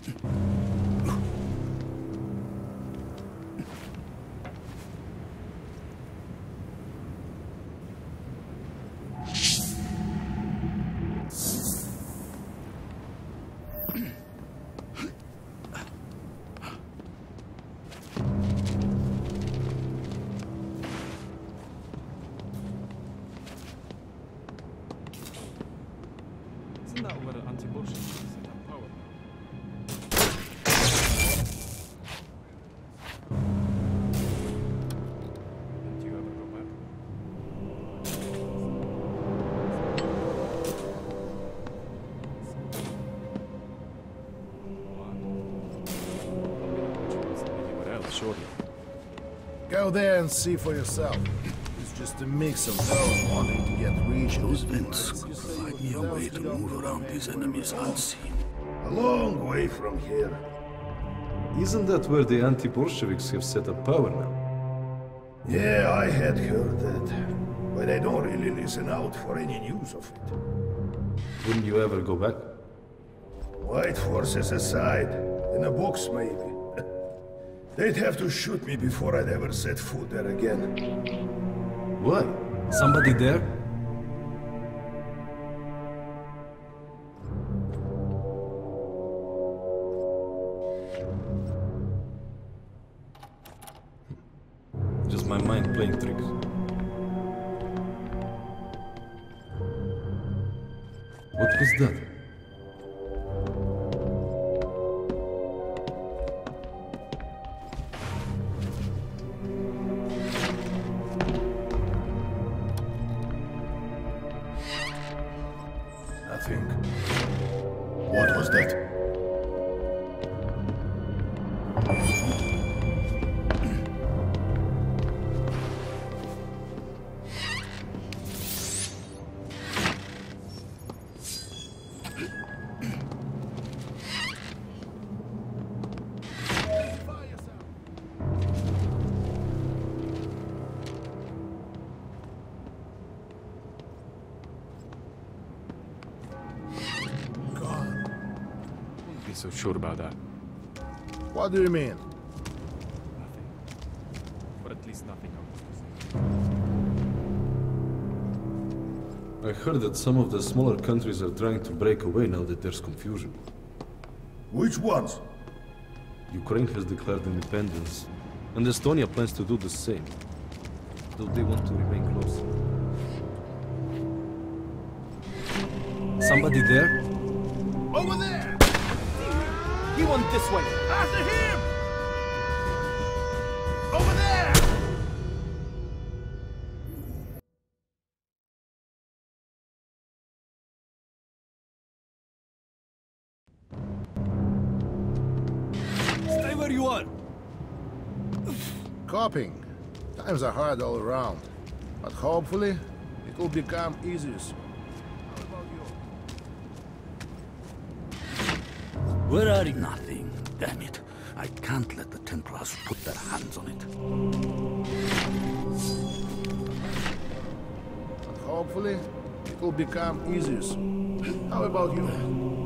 Go there and see for yourself. It's just a mix of those wanting to get rich. Those vents could provide me a way to move around these enemies unseen. A long way from here. Isn't that where the anti-Bolsheviks have set up power now? Yeah, I had heard that. But I don't really listen out for any news of it. Wouldn't you ever go back? White forces aside, in a box maybe. They'd have to shoot me before I'd ever set foot there again. Why? Somebody there? Just my mind playing tricks. What was that? What was that? So sure about that. What do you mean? Nothing. Or at least nothing I heard that some of the smaller countries are trying to break away now that there's confusion. Which ones? Ukraine has declared independence, and Estonia plans to do the same, though they want to remain close. Somebody there? Over there! He went this way! After him! Over there! Stay where you are! Coping. Times are hard all around. But hopefully, it will become easier soon. How about you? Where are you? Nothing. Damn it. I can't let the Templars put their hands on it. But hopefully, it will become easier soon. How about you?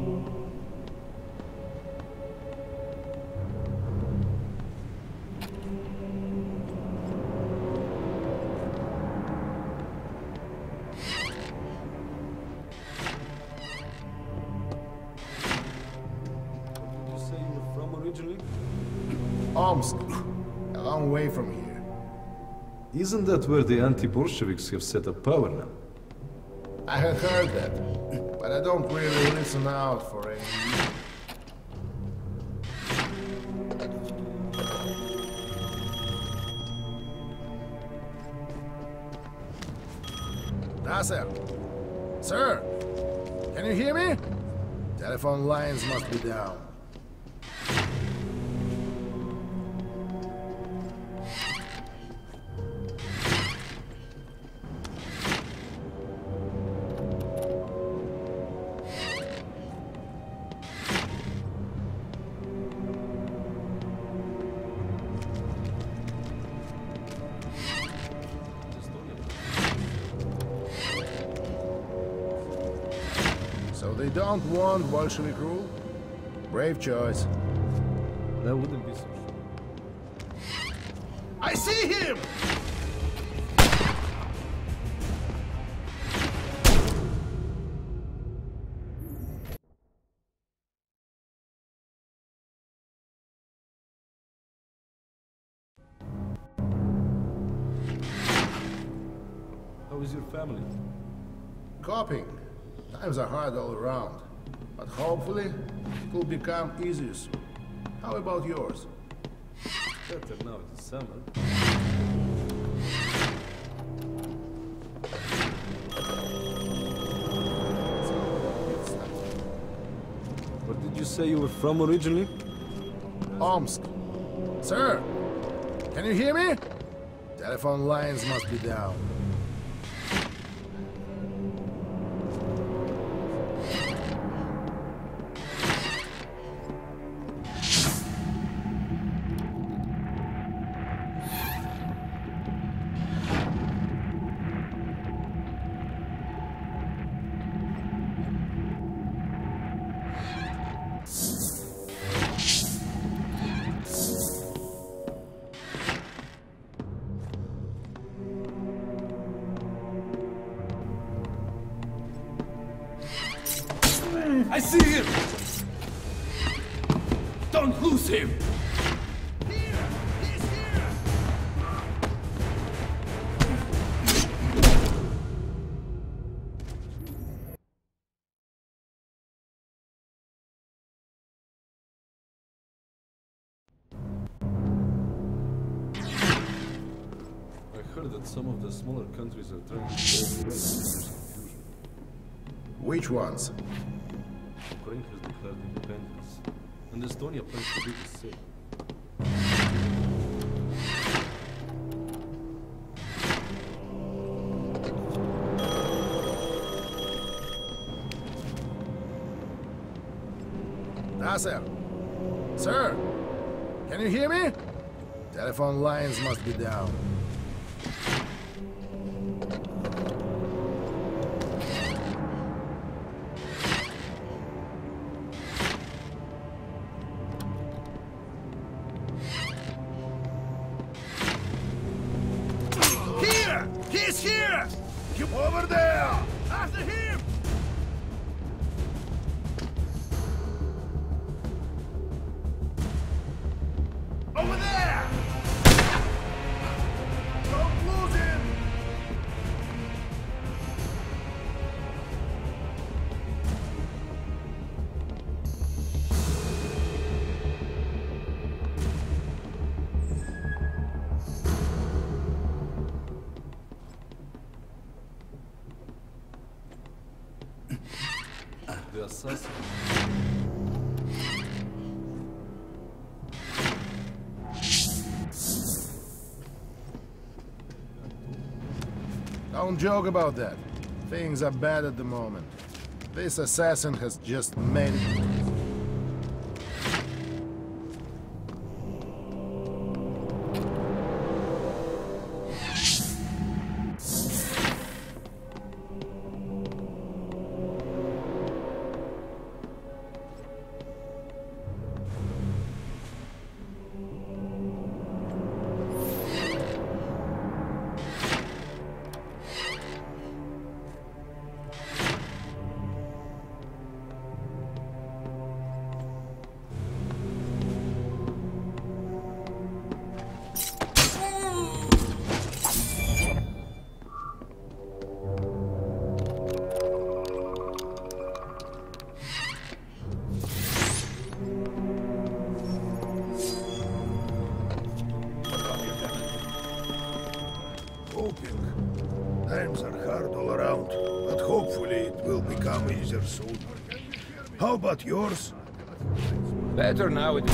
Omsk, a long way from here. Isn't that where the anti-Bolsheviks have set up power now? I had heard that, but I don't really listen out for any news. Nasser! Sir! Can you hear me? Telephone lines must be down. So they don't want Bolshevik rule? Brave choice. That wouldn't be so sure. I see him! How is your family? Coping. Times are hard all around. But hopefully, it will become easier soon. How about yours? Better now it is summer. Where did you say you were from originally? Omsk. Sir, can you hear me? Telephone lines must be down. I see him! Don't lose him! Here! He's here! I heard that some of the smaller countries are trying to go away. There's confusion. Which ones? Ukraine has declared independence, and Estonia plans to do the same. Nasser! Sir! Can you hear me? Telephone lines must be down. Here! He's here! Keep over there! After him! Over there! Don't lose him! The assassin. Don't joke about that. Things are bad at the moment. This assassin has just made it. Times are hard all around, but hopefully it will become easier soon. How about yours? Better now it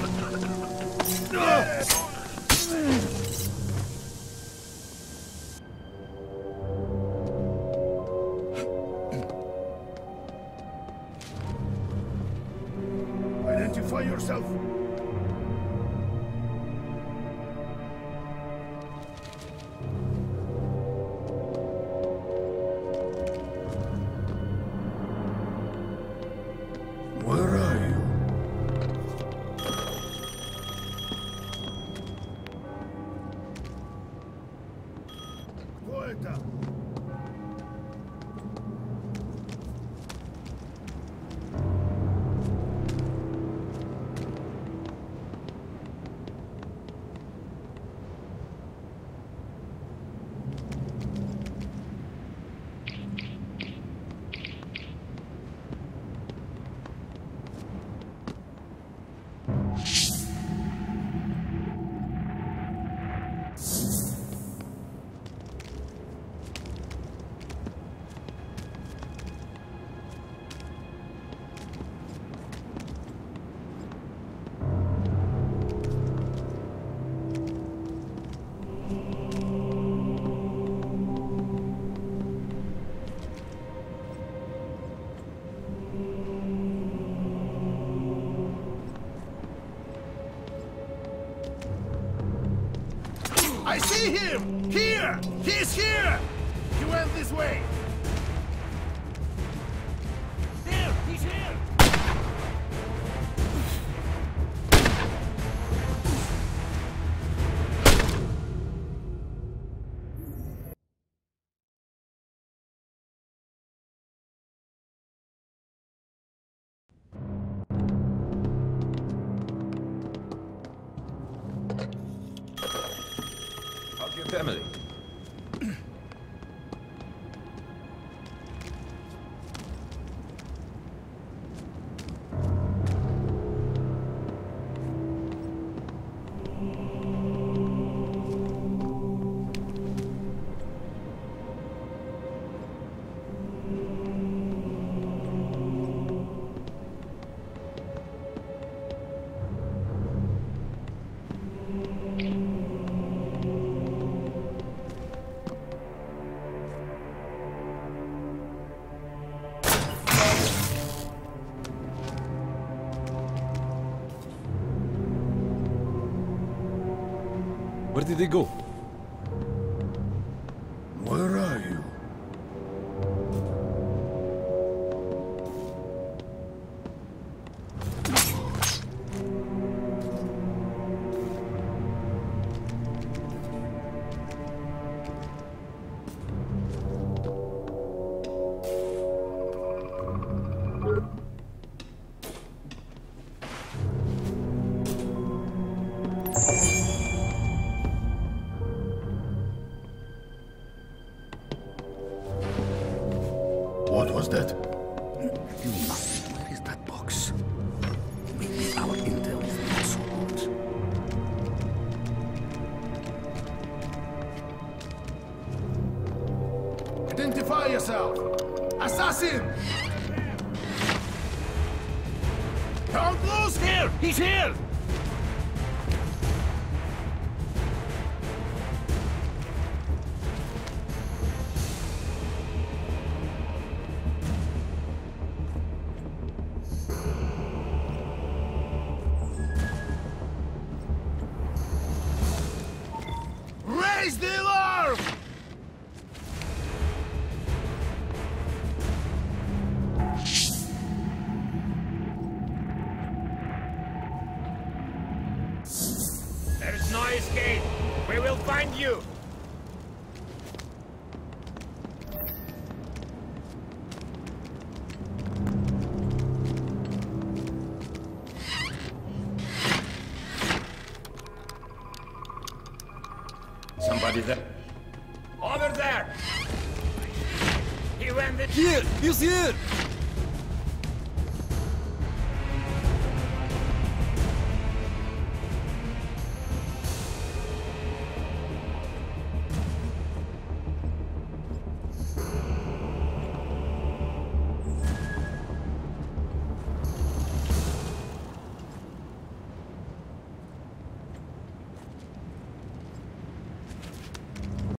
Identify yourself. Where are you? vendetta! I see him! Here! He's here! He went this way! There! He's here! How's your family? Where did they go? Where are you? What was that? Nothing. Where is that box? Maybe our intel is not so good. Identify yourself! Assassin! Don't lose here! He's here! Raise the alarm! There's no escape. We will find you. Somebody there. Over there. He went the... Here! He's here!